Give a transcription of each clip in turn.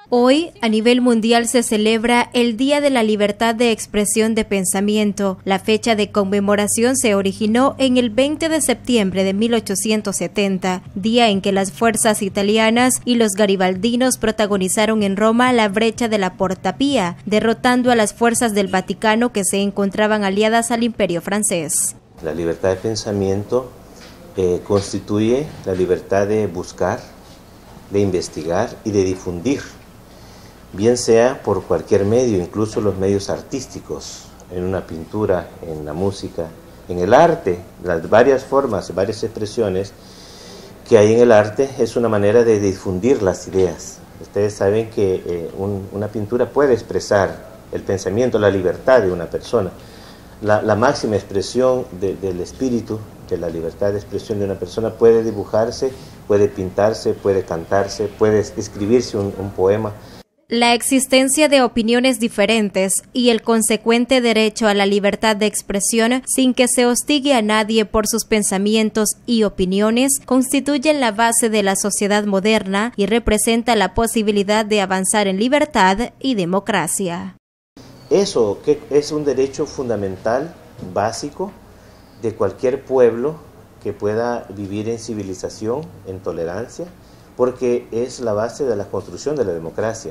Hoy, a nivel mundial, se celebra el Día de la Libertad de Expresión de Pensamiento. La fecha de conmemoración se originó en el 20 de septiembre de 1870, día en que las fuerzas italianas y los garibaldinos protagonizaron en Roma la brecha de la Porta Pía, derrotando a las fuerzas del Vaticano que se encontraban aliadas al Imperio francés. La libertad de pensamiento constituye la libertad de buscar, de investigar y de difundir, bien sea por cualquier medio, incluso los medios artísticos, en una pintura, en la música, en el arte, las varias formas, varias expresiones que hay en el arte es una manera de difundir las ideas. Ustedes saben que una pintura puede expresar el pensamiento, la libertad de una persona. La máxima expresión del espíritu, de la libertad de expresión de una persona puede dibujarse, puede pintarse, puede cantarse, puede escribirse un poema. La existencia de opiniones diferentes y el consecuente derecho a la libertad de expresión sin que se hostigue a nadie por sus pensamientos y opiniones constituyen la base de la sociedad moderna y representa la posibilidad de avanzar en libertad y democracia. Eso que es un derecho fundamental, básico, de cualquier pueblo que pueda vivir en civilización, en tolerancia, porque es la base de la construcción de la democracia.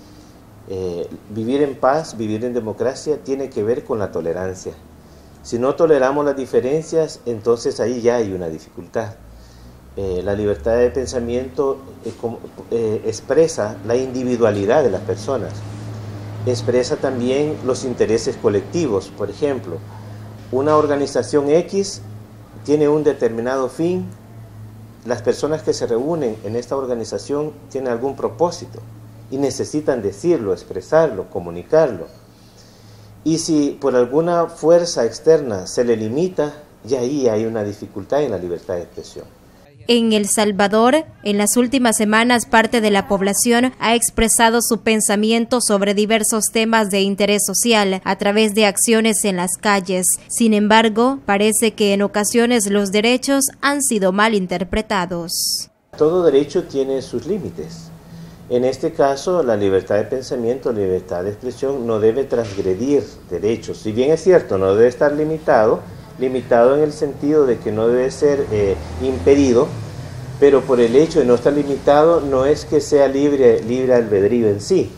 Vivir en paz, vivir en democracia tiene que ver con la tolerancia. Si no toleramos las diferencias, entonces ahí ya hay una dificultad. La libertad de pensamiento expresa la individualidad de las personas, expresa también los intereses colectivos. Por ejemplo, una organización X tiene un determinado fin, las personas que se reúnen en esta organización tienen algún propósito y necesitan decirlo, expresarlo, comunicarlo. Y si por alguna fuerza externa se le limita, ya ahí hay una dificultad en la libertad de expresión. En El Salvador, en las últimas semanas, parte de la población ha expresado su pensamiento sobre diversos temas de interés social a través de acciones en las calles. Sin embargo, parece que en ocasiones los derechos han sido mal interpretados. Todo derecho tiene sus límites. En este caso, la libertad de pensamiento, la libertad de expresión no debe transgredir derechos. Si bien es cierto, no debe estar limitado en el sentido de que no debe ser impedido, pero por el hecho de no estar limitado no es que sea libre albedrío en sí,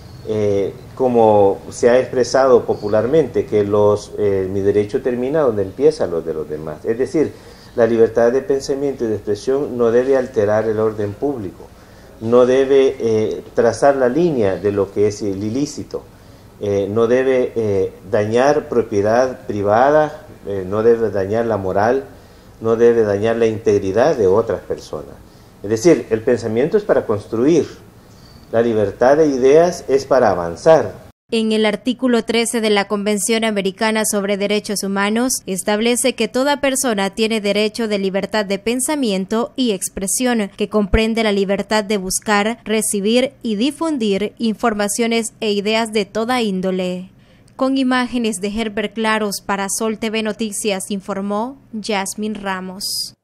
como se ha expresado popularmente, que mi derecho termina donde empieza los de los demás. Es decir, la libertad de pensamiento y de expresión no debe alterar el orden público, no debe trazar la línea de lo que es el ilícito, no debe dañar propiedad privada, no debe dañar la moral, no debe dañar la integridad de otras personas. Es decir, el pensamiento es para construir, la libertad de ideas es para avanzar. En el artículo 13 de la Convención Americana sobre Derechos Humanos, establece que toda persona tiene derecho de libertad de pensamiento y expresión, que comprende la libertad de buscar, recibir y difundir informaciones e ideas de toda índole. Con imágenes de Herbert Claros para Sol TV Noticias, informó Yasmin Ramos.